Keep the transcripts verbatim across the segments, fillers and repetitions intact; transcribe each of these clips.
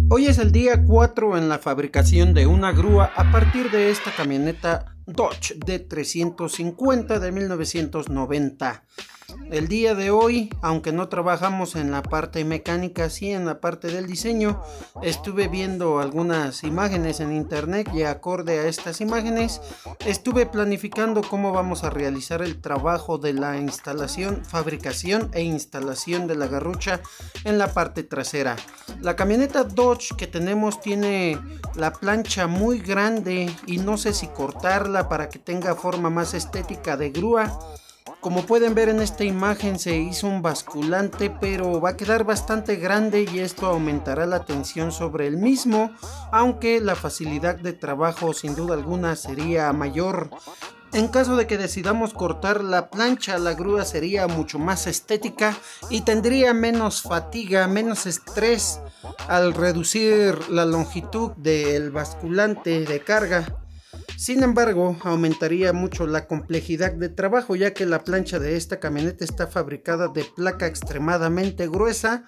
Hoy es el día cuatro en la fabricación de una grúa a partir de esta camioneta Dodge D trescientos cincuenta de mil novecientos noventa. El día de hoy, aunque no trabajamos en la parte mecánica, sí en la parte del diseño, estuve viendo algunas imágenes en internet y acorde a estas imágenes estuve planificando cómo vamos a realizar el trabajo de la instalación, fabricación e instalación de la garrucha en la parte trasera. La camioneta Dodge que tenemos tiene la plancha muy grande y no sé si cortarla para que tenga forma más estética de grúa. Como pueden ver en esta imagen se hizo un basculante, pero va a quedar bastante grande y esto aumentará la tensión sobre el mismo, aunque la facilidad de trabajo sin duda alguna sería mayor. En caso de que decidamos cortar la plancha, la grúa sería mucho más estética y tendría menos fatiga, menos estrés al reducir la longitud del basculante de carga. Sin embargo, aumentaría mucho la complejidad de trabajo, ya que la plancha de esta camioneta está fabricada de placa extremadamente gruesa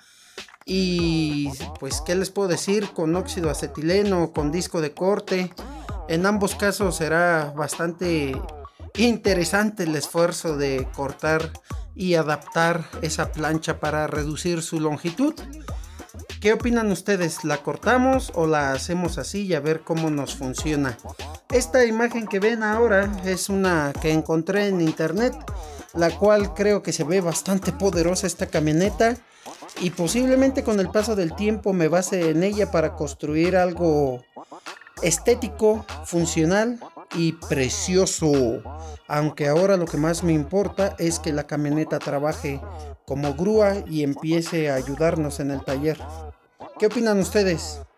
y pues qué les puedo decir, con óxido acetileno, con disco de corte. En ambos casos será bastante interesante el esfuerzo de cortar y adaptar esa plancha para reducir su longitud. ¿Qué opinan ustedes? ¿La cortamos o la hacemos así y a ver cómo nos funciona? Esta imagen que ven ahora es una que encontré en internet, la cual creo que se ve bastante poderosa esta camioneta y posiblemente con el paso del tiempo me base en ella para construir algo estético, funcional y precioso. Aunque ahora lo que más me importa es que la camioneta trabaje como grúa y empiece a ayudarnos en el taller. ¿Qué opinan ustedes?